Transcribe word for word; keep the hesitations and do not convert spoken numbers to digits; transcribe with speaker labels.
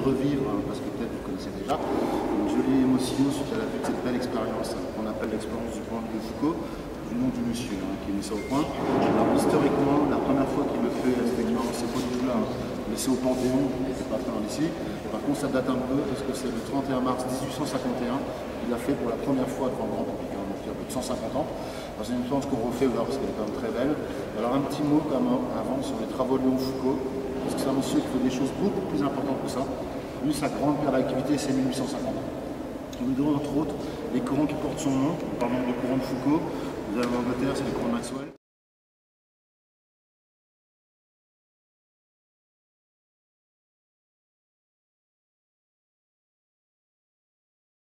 Speaker 1: revivre, hein, parce que peut-être vous connaissez déjà, une jolie émotion suite à la vue de cette belle expérience hein, qu'on appelle l'expérience du point de vue Foucault, du nom du monsieur hein, qui est mis ça au point. Alors historiquement, la première fois qu'il le fait, cette expérience, c'est pas du tout là, hein, mais c'est au Panthéon, c'est pas très loin d'ici. Par contre, ça date un peu parce que c'est le trente et un mars mille huit cent cinquante et un qu'il a fait pour la première fois devant le grand public, hein, donc il y a plus de cent cinquante ans. C'est une expérience qu'on refait là, parce qu'elle est quand même très belle. Alors un petit mot quand même avant sur les travaux de Léon Foucault, parce que c'est un monsieur qui fait des choses beaucoup plus importantes que ça. Lui, sa grande période d'activité, c'est mille huit cent cinquante. On lui donne entre autres les courants qui portent son nom. Par exemple, le courant de Foucault, vous avez en Angleterre, c'est le courant de Maxwell.